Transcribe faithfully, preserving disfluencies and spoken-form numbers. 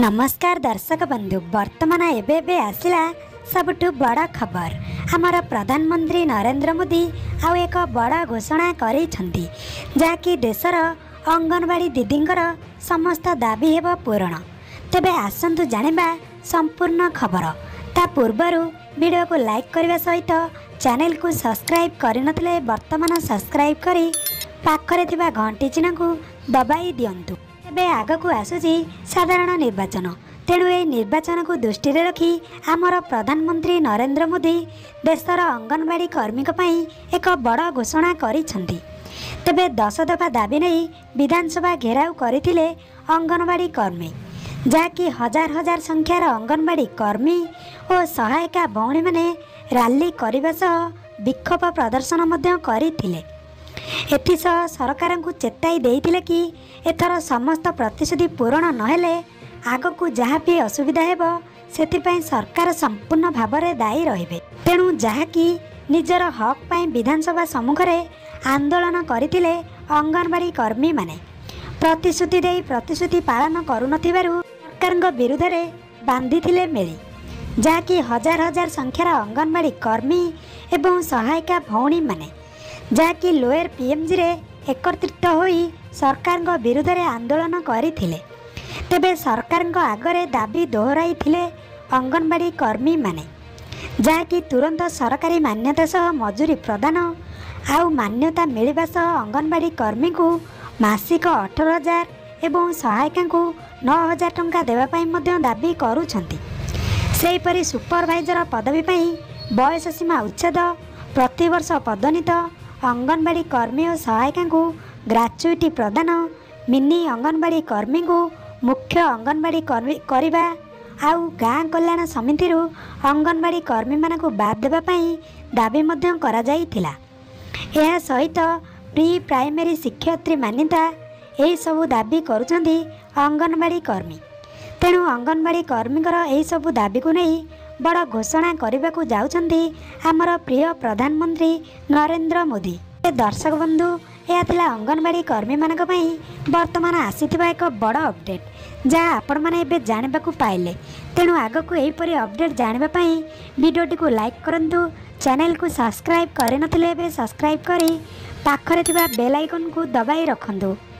नमस्कार दर्शक बंधु वर्तमान एबे एबे आसिला सबुठु बड़ खबर आमर प्रधानमंत्री नरेंद्र मोदी आउ एक बड़ घोषणा करिसेंती जाकि देशर अंगनवाड़ी दीदींकर समस्त दाबी हेब पूरण। तेबे आसंतु जानिबा संपूर्ण खबर। ता पूर्वरु वीडियो को लाइक करने सहित चैनल को सब्सक्राइब करनथिले वर्तमान सब्सक्राइब करी पाखरे थिबा घंटी चिन्ह को दबाई दियंतु। एबे आगकू आसुची साधारण निर्वाचन, तेणु ए निर्वाचन को दृष्टि रखी आमर प्रधानमंत्री नरेंद्र मोदी देशर अंगनवाड़ी कर्मी एक बड़ घोषणा करिसेंती। तेबे दस दफा दाबी नहीं विधानसभा घेराव करथिले अंगनवाड़ी कर्मी, जाकि हजार हजार संख्यार अंगनवाड़ी कर्मी और सहायिका भौणी माने रैली करने सह विक्षोभ प्रदर्शन मध्य करथिले। एथिसह सरकार को चेताई देइथिले कि एथर समस्त प्रतिश्रुति पूरण नहेले आगकू जहाँ भी असुविधा हेबो सेथिपाई सरकार संपूर्ण भाव में दायी रहिबे। तेणु जहाँकि निजर हक पाई विधानसभा सम्मुख में आंदोलन करथिले अंगनवाड़ी कर्मी माने प्रतिश्रुति देई प्रतिश्रुति पालन करुनथिबारु सरकार विरुद्ध रे बांधिथिले मेली, जहाँकि हजार हजार संख्यार अंगनवाड़ी कर्मी एवं सहायिका भौणी माने जहाँकि लोअर पीएमजी रे एकत्रित होई सरकार विरुद्ध रे आंदोलन करथिले। तेबे सरकार आगरे दाबी दोहराई थिले अंगनवाड़ी कर्मी माने, जहाँकि तुरंत सरकारी मान्यता सह मजूरी प्रदान आउ मान्यता मिलवा सह अंगनवाड़ी कर्मी को मासिक अठर हजार एवं सहायिका को नौ हजार टंका देवाई मध्य दाबी करुछंती। सेहीपरि सुपरवाइजर पदवी पाई बयस सीमा उच्छेद, प्रतिवर्ष पदोन्नत अंगनवाड़ी कर्मी और सहायिका को ग्राच्युटी प्रदान, मिनी अंगनवाड़ी कर्मी को मुख्य अंगनवाड़ी कर्मी करवा आउ गाँ कल्याण समिति अंगनवाड़ी कर्मी मान को बाद देवाई दाबी मध्य करा जाइथिला। यह सहित प्री प्राइमरी शिक्षयित्री मान्यता यही सबू दाबी करुछंती अंगनवाड़ी कर्मी। तेणु अंगनवाड़ी कर्मीकर यही सबू दाबी को नहीं बड़ घोषणा करने को जाउछंती आमर प्रिय प्रधानमंत्री नरेंद्र मोदी। दर्शक बंधु यह थिला अंगनवाड़ी कर्मी मानक पई वर्तमान आसीथिबा एक बड़ अपडेट जहाँ आपण माने एबे जानिबा को पाइले। तेणु आगको एहीपरि अपडेट जानिबा पई वीडियोटी को लाइक करंतु, चैनल को सब्सक्राइब करे नथिले एबे सब्सक्राइब करी पाखरे थिबा बेल आइकन को दबाई रखंतु।